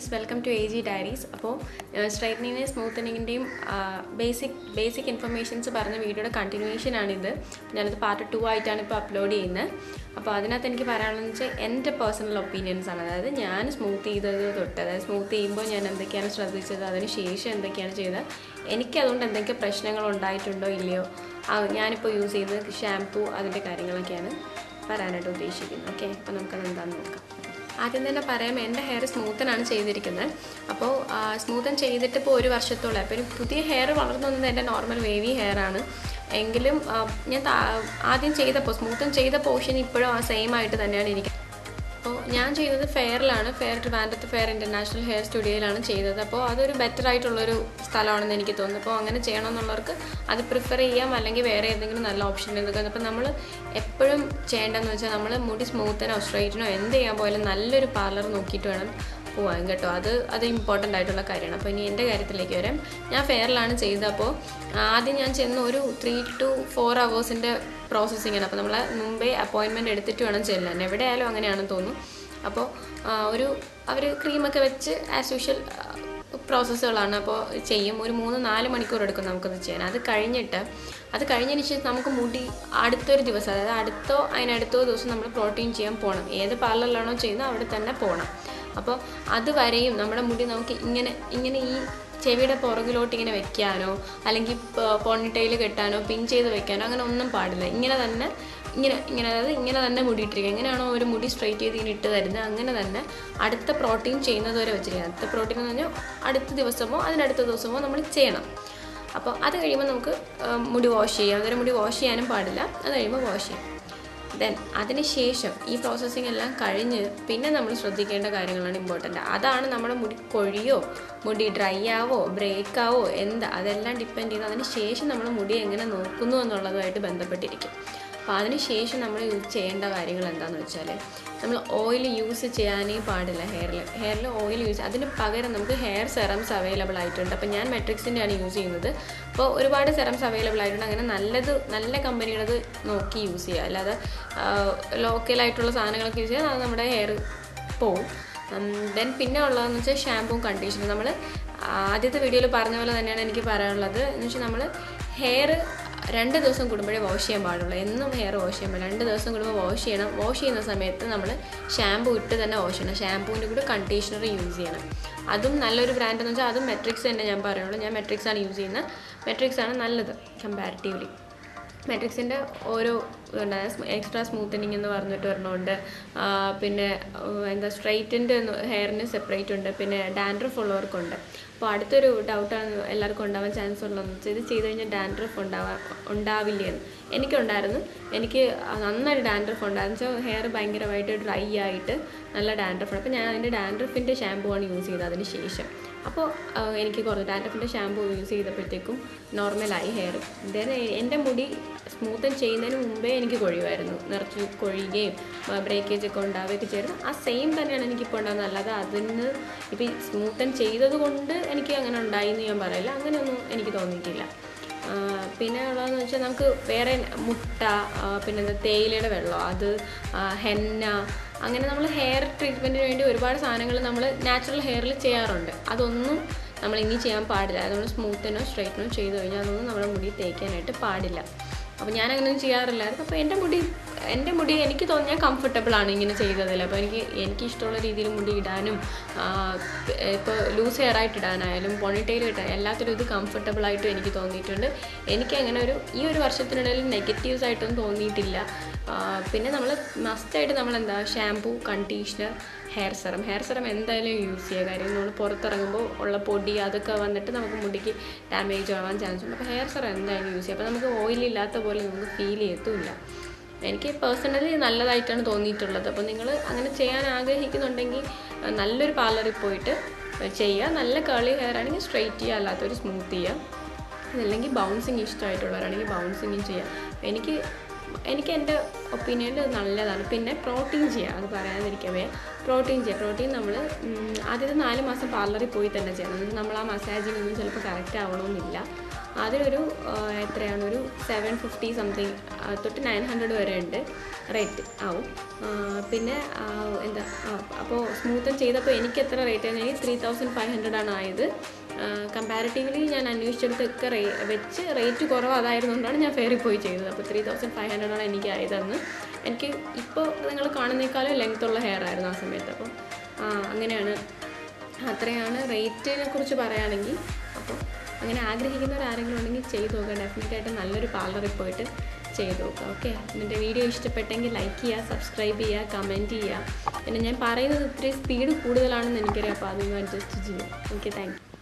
friends, welcome to AG Diaries. അപ്പോൾ സ്ട്രൈറ്റനിങ്ങിൻ്റെയും സ്മൂത്തനിങ്ങിൻ്റെയും basic informations പറഞ്ഞ വീഡിയോയുടെ കണ്ടിന്യൂവേഷൻ ആണിത്. ഞാനത് പാർട്ട് 2 ആയിട്ടാണ് ഇപ്പോൾ അപ്ലോഡ് ചെയ്യുന്നത്. അപ്പോൾ അതിനകത്ത് എനിക്ക് പറയാനുള്ളതെന്ന് വെച്ചാൽ എൻ്റെ പേഴ്സണൽ ഒപ്പീനിയൻസ് ആണ്. അതായത് ഞാൻ സ്മൂത്ത് ചെയ്തത് തൊട്ട്, അതായത് സ്മൂത്ത് ചെയ്യുമ്പോൾ ഞാൻ എന്തൊക്കെയാണ് ശ്രദ്ധിച്ചത്, അതിന് ശേഷം എന്തൊക്കെയാണ് ചെയ്തത്, എനിക്കതുകൊണ്ട് എന്തൊക്കെ പ്രശ്നങ്ങൾ ഉണ്ടായിട്ടുണ്ടോ ഇല്ലയോ, ഞാനിപ്പോൾ യൂസ് ചെയ്യുന്നത് ഷാംപൂ, അതിൻ്റെ കാര്യങ്ങളൊക്കെയാണ് പറയാനായിട്ട് ഉദ്ദേശിക്കുന്നത്. ഓക്കെ, അപ്പോൾ നമുക്കത് എന്താണെന്ന് നോക്കാം. ആദ്യം തന്നെ പറയാം, എൻ്റെ ഹെയർ സ്മൂത്തനാണ് ചെയ്തിരിക്കുന്നത്. അപ്പോൾ സ്മൂത്തൻ ചെയ്തിട്ട് ഇപ്പോൾ 1 വർഷത്തോളം. അപ്പോൾ ഒരു പുതിയ ഹെയർ വളർന്നു വന്നത് എൻ്റെ നോർമൽ വേവി ഹെയർ ആണ്. എങ്കിലും ഞാൻ ആദ്യം ചെയ്തപ്പോൾ സ്മൂത്തൻ ചെയ്ത പോർഷൻ ഇപ്പോഴും ആ സെയിം ആയിട്ട് തന്നെയാണ് ഇരിക്കുന്നത്. അപ്പോൾ ഞാൻ ചെയ്തത് ഫെയറിലാണ്, ട്രിവാൻഡ്രത്ത് ഫെയർ ഇൻ്റർനാഷണൽ ഹെയർ സ്റ്റുഡിയോയിലാണ് ചെയ്തത്. അപ്പോൾ അതൊരു ബെറ്റർ ആയിട്ടുള്ളൊരു സ്ഥലമാണെന്ന് എനിക്ക് തോന്നുന്നു. അപ്പോൾ അങ്ങനെ ചെയ്യണമെന്നുള്ളവർക്ക് അത് പ്രിഫർ ചെയ്യാം, അല്ലെങ്കിൽ വേറെ ഏതെങ്കിലും നല്ല ഓപ്ഷൻ എടുക്കുക. അപ്പോൾ നമ്മൾ എപ്പോഴും ചെയ്യേണ്ടതെന്ന് വെച്ചാൽ നമ്മൾ മുടി സ്മൂത്തനോ സ്ട്രൈറ്റനോ എന്ത് ചെയ്യാൻ പോയാലും നല്ലൊരു പാർലർ നോക്കിയിട്ട് വേണം പോവാൻ കേട്ടോ. അത് ഇമ്പോർട്ടൻ്റ് ആയിട്ടുള്ള കാര്യമാണ്. അപ്പോൾ ഇനി എൻ്റെ കാര്യത്തിലേക്ക് വരാം. ഞാൻ ഫെയറിലാണ് ചെയ്തത്. അപ്പോൾ ആദ്യം ഞാൻ ചെന്ന് ഒരു 3 to 4 hours പ്രോസസ്സിങ്ങാണ്. അപ്പോൾ നമ്മൾ മുമ്പേ അപ്പോയിൻമെൻറ്റ് എടുത്തിട്ട് വേണം ചെല്ലാൻ. എവിടെ ആയാലും അങ്ങനെയാണെന്ന് തോന്നുന്നു. അപ്പോൾ അവർ ക്രീമൊക്കെ വെച്ച് ആസ് യൂഷ്വൽ പ്രോസസ്സുകളാണ്. അപ്പോൾ ചെയ്യും. ഒരു 3-4 മണിക്കൂർ എടുക്കും നമുക്കത് ചെയ്യാൻ. അത് കഴിഞ്ഞതിന് ശേഷം നമുക്ക് മുടി അടുത്തൊരു ദിവസം, അതായത് അതിനടുത്തോ ദിവസം നമ്മൾ പ്രോട്ടീൻ ചെയ്യാൻ പോകണം. ഏത് പാർലറിലാണോ ചെയ്യുന്നത് അവിടെ തന്നെ പോകണം. അപ്പോൾ അതുവരെയും നമ്മുടെ മുടി നമുക്ക് ഇങ്ങനെ ഈ ചെവിയുടെ പുറകിലോട്ട് ഇങ്ങനെ വെക്കാനോ അല്ലെങ്കിൽ പോണിറ്റെയിൽ കെട്ടാനോ പിൻ ചെയ്ത് വെക്കാനോ അങ്ങനെ ഒന്നും പാടില്ല. ഇങ്ങനെ തന്നെ മുടി ഇട്ടിരിക്കുക. എങ്ങനെയാണോ ഒരു മുടി സ്ട്രൈറ്റ് ചെയ്ത് ഇങ്ങനെ ഇട്ട് തരുന്നത്, അങ്ങനെ തന്നെ അടുത്ത പ്രോട്ടീൻ ചെയ്യുന്നത് വരെ വെച്ചിരിക്കുക. അടുത്ത പ്രോട്ടീൻ എന്ന് പറഞ്ഞാൽ അടുത്ത ദിവസമോ അതിനടുത്ത ദിവസമോ നമ്മൾ ചെയ്യണം. അപ്പോൾ അത് കഴിയുമ്പോൾ നമുക്ക് മുടി വാഷ് ചെയ്യാം. അന്നേരം മുടി വാഷ് ചെയ്യാനും പാടില്ല. അത് കഴിയുമ്പോൾ വാഷ് ചെയ്യാം. അതിന് ശേഷം ഈ പ്രോസസ്സിങ് എല്ലാം കഴിഞ്ഞ് പിന്നെ നമ്മൾ ശ്രദ്ധിക്കേണ്ട കാര്യങ്ങളാണ് ഇമ്പോർട്ടൻ്റ്. അതാണ് നമ്മുടെ മുടി കൊഴിയോ, മുടി ഡ്രൈ ആവോ, ബ്രേക്ക് ആവോ, അതെല്ലാം ഡിപ്പെൻഡ് ചെയ്ത് അതിന് ശേഷം നമ്മൾ മുടി എങ്ങനെ നോക്കുന്നു എന്നുള്ളതുമായിട്ട് ബന്ധപ്പെട്ടിരിക്കും. അപ്പോൾ അതിന് ശേഷം നമ്മൾ യൂസ് ചെയ്യേണ്ട കാര്യങ്ങൾ എന്താണെന്ന് വെച്ചാൽ, നമ്മൾ ഓയിൽ യൂസ് ചെയ്യാനേ പാടില്ല. ഹെയറിൽ ഓയിൽ അതിന് പകരം നമുക്ക് ഹെയർ സെറംസ് അവൈലബിൾ ആയിട്ടുണ്ട്. അപ്പോൾ ഞാൻ മെട്രിക്സിൻ്റെയാണ് യൂസ് ചെയ്യുന്നത്. അപ്പോൾ ഒരുപാട് സെറംസ് അവൈലബിൾ ആയിട്ടുണ്ട്. അങ്ങനെ നല്ല കമ്പനിയുടേത് നോക്കി യൂസ് ചെയ്യുക. അല്ലാതെ ലോക്കലായിട്ടുള്ള സാധനങ്ങളൊക്കെ യൂസ് ചെയ്യാൻ അത് നമ്മുടെ ഹെയർ പോവും. പിന്നെ ഉള്ളതെന്ന് വെച്ചാൽ ഷാമ്പൂവും കണ്ടീഷണറും. നമ്മൾ ആദ്യത്തെ വീഡിയോയിൽ പറഞ്ഞ പോലെ തന്നെയാണ് എനിക്ക് പറയാനുള്ളത്. എന്ന് വെച്ചാൽ നമ്മൾ ഹെയർ 2 ദിവസം കൂടുമ്പോഴേ വാഷ് ചെയ്യാൻ പാടുള്ളൂ. എന്നും ഹെയർ വാഷ് ചെയ്യാൻ പാടില്ല. 2 ദിവസം കൂടുമ്പോൾ വാഷ് ചെയ്യണം. വാഷ് ചെയ്യുന്ന സമയത്ത് നമ്മൾ ഷാമ്പൂ ഇട്ട് തന്നെ വാഷ് ചെയ്യണം. ഷാമ്പൂവിൻ്റെ കൂടെ കണ്ടീഷണർ യൂസ് ചെയ്യണം. അതും നല്ലൊരു ബ്രാൻഡ് എന്ന് വെച്ചാൽ അതും മെട്രിക്സ് തന്നെ ഞാൻ പറയുള്ളൂ. ഞാൻ മെട്രിക്സാണ് യൂസ് ചെയ്യുന്നത്. മെട്രിക്സാണ് നല്ലത് കമ്പാരിറ്റീവ്ലി. മെട്രിക്സിൻ്റെ ഓരോ എക്സ്ട്രാ സ്മൂത്തനിങ് എന്ന് പറഞ്ഞിട്ട് ഒരെണ്ണമുണ്ട്. പിന്നെ സ്ട്രൈറ്റിൻ്റെ ഹെയറിന് സെപ്പറേറ്റ് ഉണ്ട്. പിന്നെ ഡാൻഡ്രഫ് ഉള്ളവർക്കുണ്ട്. അപ്പോൾ അടുത്തൊരു ഡൗട്ടാണ് എല്ലാവർക്കും ഉണ്ടാവാൻ ചാൻസ് ഉള്ളതെന്ന് വെച്ചാൽ, ഇത് ചെയ്ത് കഴിഞ്ഞാൽ ഡാൻഡ്രഫ് ഉണ്ടാവില്ലേന്ന്. എനിക്കുണ്ടായിരുന്നു. എനിക്ക് നന്നായിട്ട് ഡാൻഡ്രഫ് ഉണ്ടായിരുന്നു. വെച്ചാൽ ഹെയർ ഭയങ്കരമായിട്ട് ഡ്രൈ ആയിട്ട് നല്ല ഡാൻഡ്രഫാണ്. അപ്പോൾ ഞാൻ അതിൻ്റെ ഡാൻഡ്രഫിൻ്റെ ഷാമ്പൂ ആണ് യൂസ് ചെയ്തത് അതിന് ശേഷം. അപ്പോൾ എനിക്ക് കുറച്ച് ഡാൻഡ്രഫിൻ്റെ ഷാമ്പൂ യൂസ് ചെയ്തപ്പോഴത്തേക്കും നോർമലായി ഹെയർ. എൻ്റെ മുടി സ്മൂത്തൻ ചെയ്യുന്നതിന് മുമ്പേ എനിക്ക് കൊഴിയുമായിരുന്നു. നിറച്ച് കൊഴിയുകയും ബ്രേക്കേജ് ഒക്കെ ഉണ്ടാവുകയൊക്കെ ചെയ്തിരുന്നു. ആ സെയിം തന്നെയാണ് എനിക്കിപ്പോൾ ഉണ്ടാകുന്നത്. അല്ലാതെ അതിന് ഇപ്പോൾ സ്മൂത്തൻ ചെയ്തത് കൊണ്ട് എനിക്ക് അങ്ങനെ ഉണ്ടായിന്ന് ഞാൻ പറയില്ല. അങ്ങനെയൊന്നും എനിക്ക് തോന്നിയിട്ടില്ല. പിന്നെ ഉള്ളതെന്ന് വെച്ചാൽ നമുക്ക് വേറെ മുട്ട, പിന്നെ തേയിലയുടെ വെള്ളം, അത് ഹെന്ന, അങ്ങനെ നമ്മൾ ഹെയർ ട്രീറ്റ്മെൻറ്റിന് വേണ്ടി ഒരുപാട് സാധനങ്ങൾ നമ്മൾ നാച്ചുറൽ ഹെയറിൽ ചെയ്യാറുണ്ട്. അതൊന്നും നമ്മൾ ഇനി ചെയ്യാൻ പാടില്ല. നമ്മൾ സ്മൂത്തനോ സ്ട്രൈറ്റനോ ചെയ്ത് കഴിഞ്ഞാൽ അതൊന്നും നമ്മുടെ മുടി തേക്കാനായിട്ട് പാടില്ല. അപ്പോൾ ഞാനങ്ങനെയൊന്നും ചെയ്യാറില്ലായിരുന്നു. അപ്പോൾ എൻ്റെ മുടി എനിക്ക് തോന്നി ഞാൻ കംഫർട്ടബിളാണ് ഇങ്ങനെ ചെയ്തതിൽ. അപ്പോൾ എനിക്ക് ഇഷ്ടമുള്ള രീതിയിൽ മുടി ഇടാനും ഇപ്പോൾ ലൂസ് ഹെയർ ആയിട്ട് ഇടാനായാലും പോണിറ്റെയിൽ ഇടാൻ എല്ലാത്തിലും ഇത് കംഫർട്ടബിളായിട്ടും എനിക്ക് തോന്നിയിട്ടുണ്ട്. എനിക്ക് അങ്ങനെ ഈ ഒരു വർഷത്തിനിടയിൽ നെഗറ്റീവ്സ് ആയിട്ടൊന്നും തോന്നിയിട്ടില്ല. പിന്നെ നമ്മൾ മസ്റ്റായിട്ട് ഷാംപൂ, കണ്ടീഷണർ, ഹെയർ സെറം എന്തായാലും യൂസ് ചെയ്യുക. കാര്യം നമ്മൾ പുറത്തിറങ്ങുമ്പോൾ ഉള്ള പൊടി അതൊക്കെ വന്നിട്ട് നമുക്ക് മുടിക്ക് ഡാമേജ് ആവാൻ ചാൻസ് ഉണ്ട്. അപ്പോൾ ഹെയർ സെറം എന്തായാലും യൂസ് ചെയ്യുക. അപ്പോൾ നമുക്ക് ഓയിലില്ലാത്ത പോലെ നമുക്ക് ഫീൽ ചെയ്യത്തുമില്ല. എനിക്ക് പേഴ്സണലി നല്ലതായിട്ടാണ് തോന്നിയിട്ടുള്ളത്. അപ്പോൾ നിങ്ങൾ അങ്ങനെ ചെയ്യാൻ ആഗ്രഹിക്കുന്നുണ്ടെങ്കിൽ നല്ലൊരു പാർലറിൽ പോയിട്ട് ചെയ്യുക. നല്ല കേളി ഹെയർ ആണെങ്കിൽ സ്ട്രെയിറ്റ് ചെയ്യുക, അല്ലാത്തൊരു സ്മൂത്ത് ചെയ്യുക. അതല്ലെങ്കിൽ ബൗൺസിങ് ഇഷ്ടമായിട്ടുള്ളവരാണെങ്കിൽ ബൗൺസിങ്ങും ചെയ്യുക. എനിക്ക് എനിക്ക് എൻ്റെ ഒപ്പീനിയനിൽ അത് നല്ലതാണ്. പിന്നെ പ്രോട്ടീൻ ചെയ്യുക, അത് പറയാതിരിക്കവേ പ്രോട്ടീൻ നമ്മൾ ആദ്യത്തെ 4 മാസം പാർലറിൽ പോയി തന്നെ ചെയ്യണം. എന്നിട്ട് നമ്മൾ ആ മസാജിനൊന്നും ചിലപ്പോൾ കറക്റ്റ് ആവണമെന്നില്ല. അതിനൊരു എത്രയാണ്, ഒരു 750 സംതിങ് തൊട്ട് 900 വരെ ഉണ്ട് റേറ്റ് ആവും. പിന്നെ എന്താ അപ്പോൾ സ്മൂത്തൻ ചെയ്തപ്പോൾ എനിക്ക് എത്ര റേറ്റ് ആയിരുന്നെങ്കിൽ 3500 ആണ് ആയത്. കമ്പാരിറ്റീവ്ലി ഞാൻ അന്വേഷിച്ചെടുത്തൊക്കെ വെച്ച് റേറ്റ് കുറവ് അതായിരുന്നുകൊണ്ടാണ് ഞാൻ ഫെയറിൽ പോയി ചെയ്തത്. അപ്പോൾ 3500 ആണ് എനിക്ക് ആയതെന്ന്. എനിക്ക് ഇപ്പോൾ നിങ്ങൾ കാണുന്നേക്കാളും ലെങ്ത്തുള്ള ഹെയർ ആയിരുന്നു ആ സമയത്ത്. അപ്പം അങ്ങനെയാണ്, അത്രയാണ് റേറ്റിനെ കുറിച്ച് പറയുകയാണെങ്കിൽ. അപ്പോൾ അങ്ങനെ ആഗ്രഹിക്കുന്നവരാരെങ്കിലും ഉണ്ടെങ്കിൽ ചെയ്ത് നോക്കുക. ഡെഫിനറ്റായിട്ട് നല്ലൊരു പാർലറിൽ പോയിട്ട് ചെയ്ത് നോക്കുക. ഓക്കെ, എൻ്റെ വീഡിയോ ഇഷ്ടപ്പെട്ടെങ്കിൽ ലൈക്ക് ചെയ്യുക, സബ്സ്ക്രൈബ് ചെയ്യുക, കമൻറ്റ് ചെയ്യുക. പിന്നെ ഞാൻ പറയുന്നത് ഇത്തിരി സ്പീഡ് കൂടുതലാണെന്ന് എനിക്കറിയാം, അപ്പോൾ അതൊന്ന് അഡ്ജസ്റ്റ് ചെയ്യും. Okay, thank U.